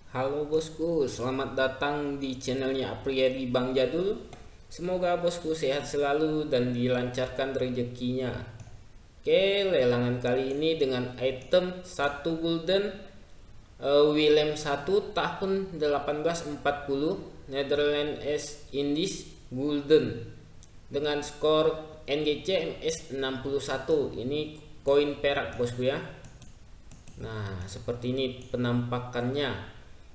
Halo bosku, selamat datang di channelnya Apriyadi Bang Jadul. Semoga bosku sehat selalu dan dilancarkan rezekinya. Oke, lelangan kali ini dengan item 1 gulden, Willem 1 tahun 1840 Netherlands East Indies Gulden dengan skor NGC MS 61. Ini koin perak bosku ya. Nah, seperti ini penampakannya.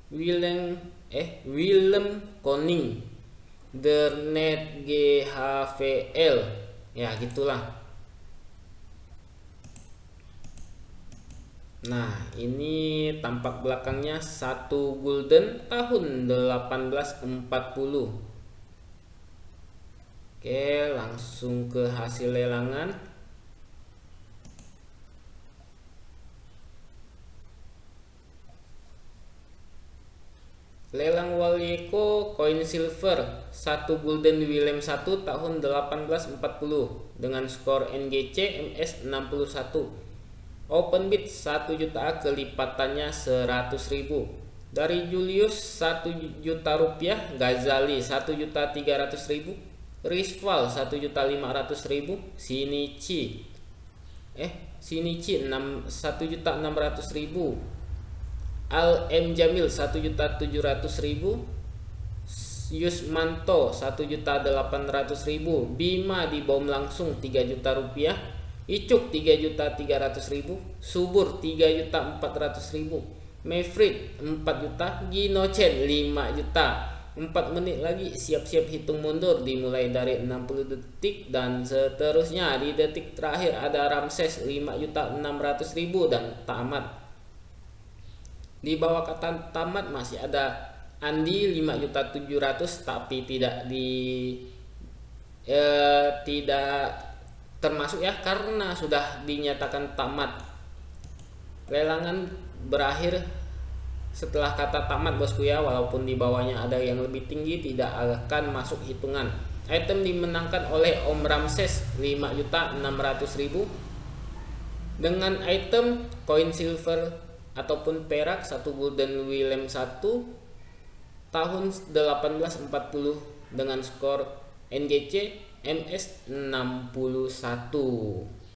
Willem Koning Dernet GHVL, ya gitulah. Nah, ini tampak belakangnya 1 gulden tahun 1840. Oke, langsung ke hasil lelangan. Lelang Walyeko koin silver 1 gulden Willem 1 tahun 1840 dengan skor NGC MS 61. Open bid 1 juta, kelipatannya 100.000. Dari Julius 1 juta rupiah, Ghazali 1.300.000, Risval 1.500.000, Sinichi 1.600.000, Al M Jamil 1.700.000, Yusmanto 1.800.000, Bima di bom langsung 3 juta rupiah, Icuk 3.300.000, Subur 3.400.000, Maverick 4 juta, Ginocen 5 juta. 4 menit lagi siap-siap hitung mundur dimulai dari 60 detik dan seterusnya. Di detik terakhir ada Ramses 5.600.000 dan tamat. Di bawah kata tamat masih ada Andi 5.700.000 tapi tidak termasuk ya karena sudah dinyatakan tamat. Lelangan berakhir setelah kata tamat bosku ya, walaupun di bawahnya ada yang lebih tinggi tidak akan masuk hitungan. Item dimenangkan oleh Om Ramses 5.600.000 dengan item koin silver ataupun perak 1 gulden Willem 1 tahun 1840 dengan skor NGC MS 61.